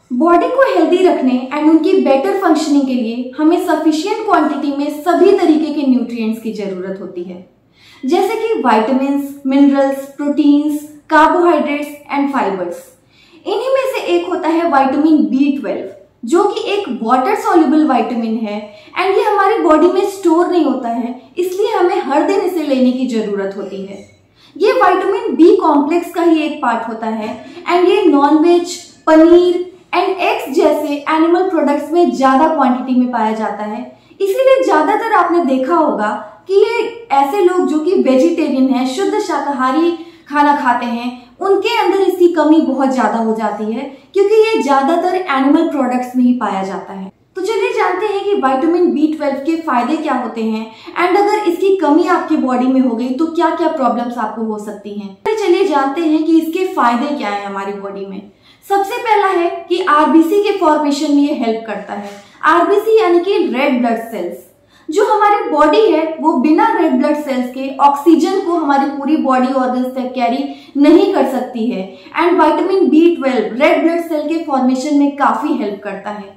Body को healthy रखने and उनकी बेटर फंक्शनिंग के लिए हमें सफिशिएंट क्वांटिटी में सभी तरीके के न्यूट्रिएंट्स की जरूरत होती है, जैसे कि vitamins, minerals, proteins, carbohydrates and fibres. इन्हीं में से एक होता है विटामिन B12, जो कि एक वाटर सॉल्युबल विटामिन है एंड ये हमारी बॉडी में स्टोर नहीं होता है, इसलिए हमें हर दिन इसे लेने की जरूरत होती है। ये विटामिन बी कॉम्प्लेक्स का ही एक पार्ट होता है एंड ये नॉनवेज, पनीर एंड एग्स जैसे एनिमल प्रोडक्ट्स में ज्यादा क्वांटिटी में पाया जाता है। इसीलिए ज्यादातर आपने देखा होगा कि ये ऐसे लोग जो कि वेजिटेरियन हैं, शुद्ध शाकाहारी खाना खाते हैं, उनके अंदर इसकी कमी बहुत ज्यादा हो जाती है, क्योंकि ये ज्यादातर एनिमल प्रोडक्ट्स में ही पाया जाता है। तो चलिए जानते हैं कि विटामिन B12 के फायदे क्या होते हैं एंड अगर इसकी कमी आपकी बॉडी में हो गई तो क्या क्या प्रॉब्लम्स आपको हो सकती हैं। तो चलिए जानते हैं कि इसके फायदे क्या है हमारी बॉडी में। सबसे पहला है कि आरबीसी के फॉर्मेशन में ये हेल्प करता है। आरबीसी यानी कि रेड ब्लड सेल्स। जो हमारी बॉडी है वो बिना रेड ब्लड सेल्स के ऑक्सीजन को हमारी पूरी बॉडी ऑर्गन्स तक कैरी नहीं कर सकती है and vitamin B12 red blood cell के फॉर्मेशन में काफी हेल्प करता है।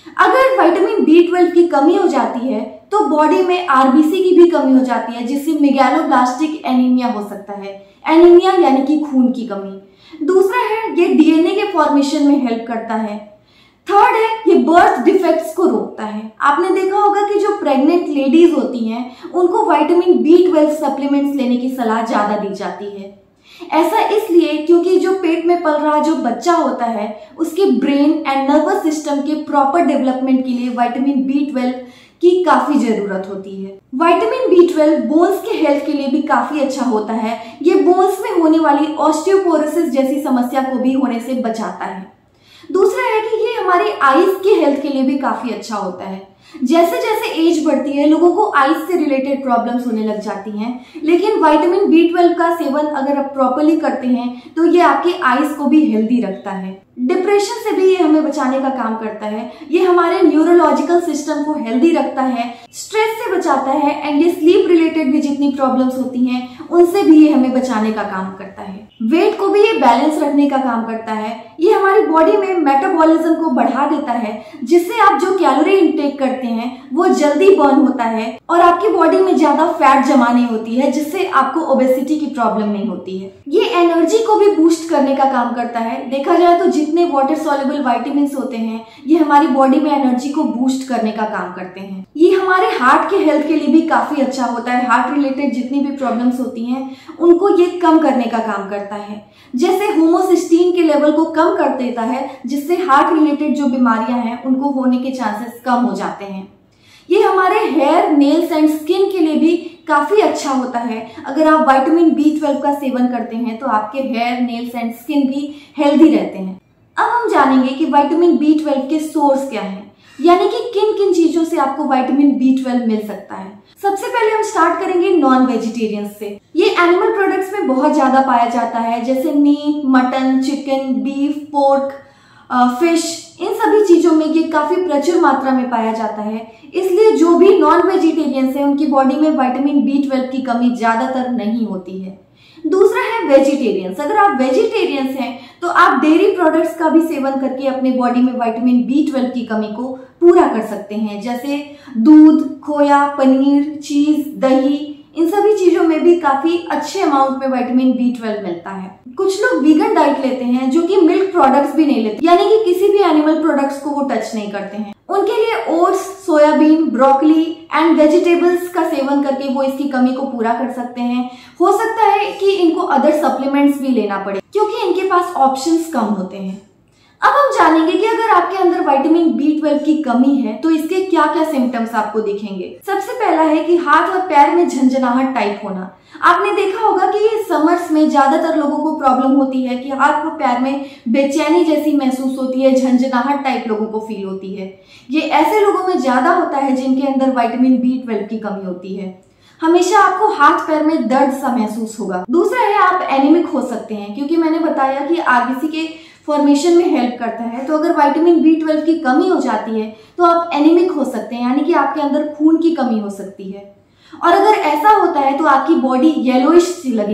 अगर विटामिन B12 की कमी हो जाती है तो बॉडी में आरबीसी की भी कमी हो जाती है, जिससे मेगालोब्लास्टिक एनीमिया हो सकता है। एनीमिया यानी कि खून की कमी। दूसरा है ये डीएनए के फॉर्मेशन में हेल्प करता है। थर्ड है ये बर्थ डिफेक्ट्स को रोकता है। आपने देखा होगा कि जो प्रेग्नेंट लेडीज होती हैं उनको विटामिन B12 सप्लीमेंट्स लेने की सलाह ज्यादा दी जाती है। ऐसा इसलिए क्योंकि जो पेट में पल रहा जो बच्चा होता है उसके ब्रेन एंड नर्वस सिस्टम के प्रॉपर डेवलपमेंट के लिए विटामिन B12 की काफी जरूरत होती है। विटामिन B12 बोन्स के हेल्थ के लिए भी काफी अच्छा होता है। ये बोन्स में होने वाली ऑस्टियोपोरोसिस जैसी समस्या को भी होने से बचाता है। दूसरा है कि ये हमारी आईज की हेल्थ के लिए भी काफी अच्छा होता है। जैसे जैसे एज बढ़ती है लोगों को आईज से रिलेटेड प्रॉब्लम्स होने लग जाती हैं, लेकिन विटामिन B12 का सेवन अगर आप प्रॉपर्ली करते हैं तो ये आपके आईज को भी हेल्दी रखता है। डिप्रेशन से भी ये हमें बचाने का काम करता है। ये हमारे न्यूरोलॉजिकल सिस्टम को हेल्दी रखता है, स्ट्रेस से बचाता है एंड ये स्लीप रिलेटेड भी जितनी प्रॉब्लम्स होती हैं उनसे भी ये हमें बचाने का काम करता है। वेट को भी ये बैलेंस रखने का काम करता है। ये हमारी बॉडी में मेटाबॉलिज्म को बढ़ा देता है, जिससे आप जो कैलोरी इंटेक करते हैं वो जल्दी बर्न होता है और आपकी बॉडी में ज्यादा फैट जमा नहीं होती है, जिससे आपको ओबेसिटी की प्रॉब्लम नहीं होती है। ये एनर्जी को भी बूस्ट करने का काम करता है। देखा जाए तो जितने वाटर सॉल्युबल विटामिन्स होते हैं ये हमारी बॉडी में एनर्जी को बूस्ट करने का काम करते हैं। ये हमारे हार्ट के हेल्थ के लिए भी काफी अच्छा होता है। हार्ट रिलेटेड जितनी भी प्रॉब्लम्स होती हैं उनको ये कम करने का काम करता है। जैसे होमोसिस्टीन के लेवल को कम कर देता है, जिससे हार्ट रिलेटेड जो बीमारियां हैं उनको होने के चांसेस कम हो जाते हैं। ये हमारे हेयर, नेल्स एंड स्किन के लिए भी काफी अच्छा होता है। अगर आप विटामिन B12 का सेवन करते हैं तो आपके हेयर, नेल्स एंड स्किन भी हेल्दी रहते हैं। अब हम जानेंगे कि विटामिन B12 के सोर्स क्या हैं, यानी कि किन किन चीजों से आपको विटामिन B12 मिल सकता है। सबसे पहले हम स्टार्ट करेंगे नॉन वेजिटेरियन से। ये एनिमल प्रोडक्ट्स में बहुत ज्यादा पाया जाता है, जैसे meat, mutton, chicken, beef, pork, fish, इन सभी चीजों में ये काफी प्रचुर मात्रा में पाया जाता है। इसलिए जो भी नॉन वेजिटेरियंस हैं उनकी बॉडी में विटामिन B12 की कमी ज्यादातर नहीं होती है। दूसरा है वेजिटेरियंस। अगर आप वेजिटेरियंस हैं तो आप डेयरी प्रोडक्ट्स का भी सेवन करके अपने बॉडी में विटामिन B12 की कमी को पूरा कर सकते हैं, जैसे दूध, खोया, पनीर, चीज, दही, इन सभी चीजों में भी काफी अच्छे अमाउंट में विटामिन B12 मिलता है। कुछ लोग वीगन डाइट लेते हैं जो कि मिल्क प्रोडक्ट्स भी नहीं लेते, यानी कि किसी भी एनिमल प्रोडक्ट्स को वो टच नहीं करते हैं। उनके लिए oats, soybean, broccoli and vegetables का सेवन करके वो इसकी कमी को पूरा कर सकते हैं। हो सकता है कि इनको अदर सप्लीमेंट्स भी लेना पड़े क्योंकि इनके पास ऑप्शंस कम होते हैं। अब हम जानेंगे कि अगर आपके अंदर विटामिन B12 की कमी है तो इसके क्या क्या सिम्टम्स आपको दिखेंगे। सबसे पहला है कि हाथ और पैर में झंझनाहट टाइप होना। आपने देखा होगा कि समर्स में ज्यादातर लोगों को प्रॉब्लम होती है कि हाथ और पैर में बेचैनी जैसी महसूस होती है, झंझनाहट टाइप लोगों को फील होती है। ये ऐसे लोगों में ज्यादा होता है जिनके अंदर विटामिन B12 की कमी होती है। हमेशा आपको हाथ पैर में दर्द सा महसूस होगा। दूसरा है आप एनीमिक हो सकते हैं, क्योंकि मैंने बताया कि आरबीसी के फॉर्मेशन में हेल्प करता है। तो अगर विटामिन B12 की कमी हो जाती है तो आप एनीमिक हो सकते हैं, यानी कि आपके अंदर खून की कमी हो सकती है। और अगर ऐसा होता है तो आपकी बॉडी येलोइश सी लगेगी।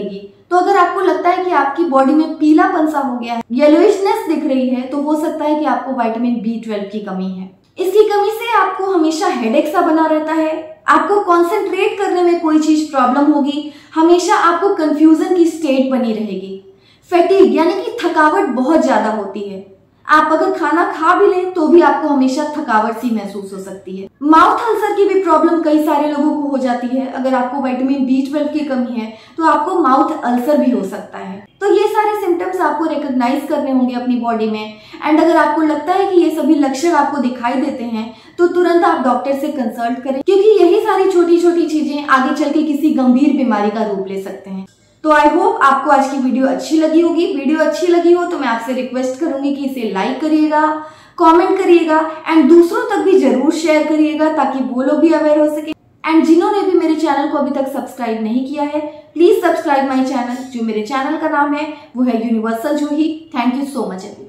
तो अगर आपको लगता है कि आपकी बॉडी में पीलापन सा हो गया है, येलोइशनेस दिख रही है, तो हो सकता है कि आपको विटामिन B12 की कमी है। इसकी कमी से आपको हमेशा हेडेक सा बना रहता है, आपको कंसंट्रेट करने में कोई चीज प्रॉब्लम होगी, हमेशा आपको कंफ्यूजन की स्टेट बनी रहेगी। फैटीग यानी कि थकावट बहुत ज्यादा होती है। आप अगर खाना खा भी लें तो भी आपको हमेशा थकावट सी महसूस हो सकती है। माउथ अल्सर की भी प्रॉब्लम कई सारे लोगों को हो जाती है। अगर आपको विटामिन B12 की कमी है तो आपको माउथ अल्सर भी हो सकता है। तो ये सारे सिम्टम्स आपको रिकॉग्नाइज करने होंगे अपनी बॉडी में। एंड अगर आपको लगता है कि ये सभी लक्षण आपको दिखाई देते हैं तो तुरंत आप डॉक्टर से कंसल्ट करें, क्योंकि यही सारी छोटी छोटी चीजें आगे चल के किसी गंभीर बीमारी का रूप ले सकते हैं। तो आई होप आपको आज की वीडियो अच्छी लगी होगी। वीडियो अच्छी लगी हो तो मैं आपसे रिक्वेस्ट करूंगी कि इसे लाइक करिएगा, कमेंट करिएगा एंड दूसरों तक भी जरूर शेयर करिएगा ताकि वो लोग भी अवेयर हो सके। एंड जिन्होंने भी मेरे चैनल को अभी तक सब्सक्राइब नहीं किया है, प्लीज सब्सक्राइब माय चैनल। जो मेरे चैनल का नाम है वो है universal Juhi. Thank you so much.